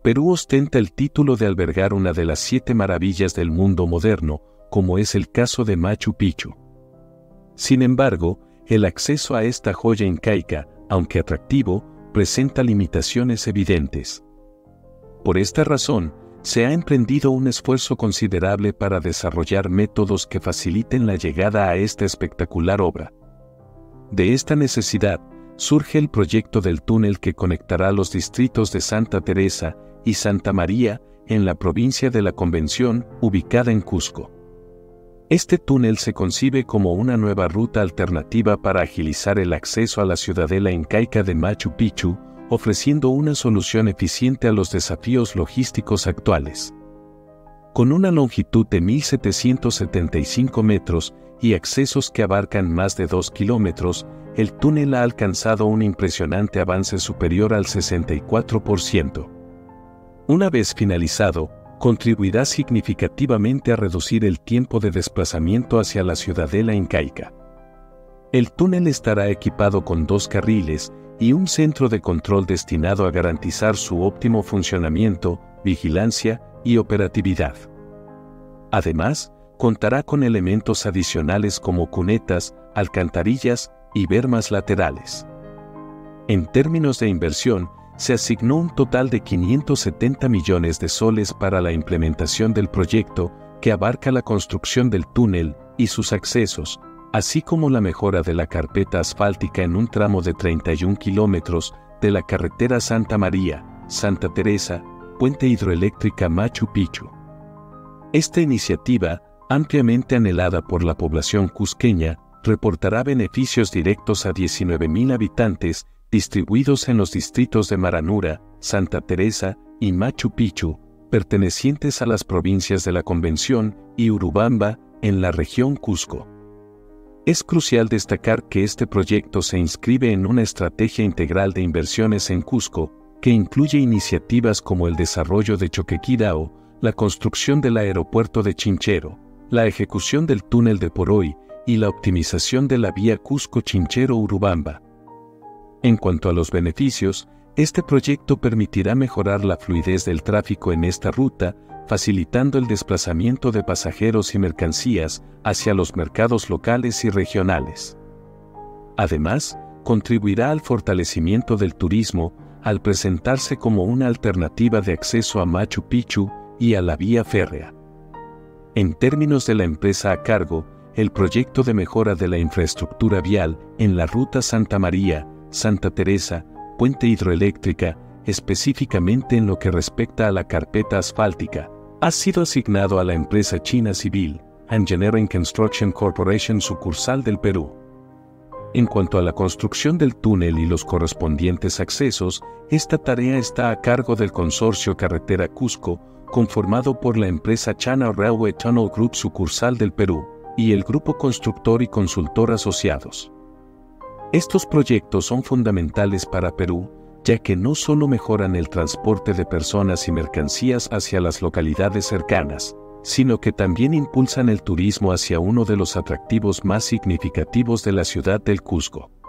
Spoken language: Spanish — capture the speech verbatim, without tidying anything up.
Perú ostenta el título de albergar una de las siete maravillas del mundo moderno, como es el caso de Machu Picchu. Sin embargo, el acceso a esta joya incaica, aunque atractivo, presenta limitaciones evidentes. Por esta razón, se ha emprendido un esfuerzo considerable para desarrollar métodos que faciliten la llegada a esta espectacular obra. De esta necesidad, surge el proyecto del túnel que conectará los distritos de Santa Teresa y Santa María en la provincia de la Convención, ubicada en Cusco. Este túnel se concibe como una nueva ruta alternativa para agilizar el acceso a la ciudadela incaica de Machu Picchu, ofreciendo una solución eficiente a los desafíos logísticos actuales. Con una longitud de mil setecientos setenta y cinco metros y accesos que abarcan más de dos kilómetros, el túnel ha alcanzado un impresionante avance superior al sesenta y cuatro por ciento. Una vez finalizado, contribuirá significativamente a reducir el tiempo de desplazamiento hacia la ciudadela incaica. El túnel estará equipado con dos carriles y un centro de control destinado a garantizar su óptimo funcionamiento, vigilancia y operatividad. Además, contará con elementos adicionales como cunetas, alcantarillas y bermas laterales. En términos de inversión, se asignó un total de quinientos setenta millones de soles para la implementación del proyecto, que abarca la construcción del túnel y sus accesos, así como la mejora de la carpeta asfáltica en un tramo de treinta y un kilómetros de la carretera Santa María, Santa Teresa, Puente Hidroeléctrica Machu Picchu. Esta iniciativa, ampliamente anhelada por la población cusqueña, reportará beneficios directos a diecinueve mil habitantes, distribuidos en los distritos de Maranura, Santa Teresa y Machu Picchu, pertenecientes a las provincias de la Convención y Urubamba, en la región Cusco. Es crucial destacar que este proyecto se inscribe en una estrategia integral de inversiones en Cusco, que incluye iniciativas como el desarrollo de Choquequirao, la construcción del aeropuerto de Chinchero, la ejecución del túnel de Poroy y la optimización de la vía Cusco-Chinchero-Urubamba. En cuanto a los beneficios, este proyecto permitirá mejorar la fluidez del tráfico en esta ruta, facilitando el desplazamiento de pasajeros y mercancías hacia los mercados locales y regionales. Además, contribuirá al fortalecimiento del turismo al presentarse como una alternativa de acceso a Machu Picchu y a la vía férrea. En términos de la empresa a cargo, el proyecto de mejora de la infraestructura vial en la ruta Santa María, Santa Teresa, Puente Hidroeléctrica, específicamente en lo que respecta a la carpeta asfáltica, ha sido asignado a la empresa china Civil Engineering Construction Corporation sucursal del Perú. En cuanto a la construcción del túnel y los correspondientes accesos, esta tarea está a cargo del Consorcio Carretera Cusco, conformado por la empresa China Railway Tunnel Group sucursal del Perú, y el Grupo Constructor y Consultor Asociados. Estos proyectos son fundamentales para Perú, ya que no solo mejoran el transporte de personas y mercancías hacia las localidades cercanas, sino que también impulsan el turismo hacia uno de los atractivos más significativos de la ciudad del Cusco.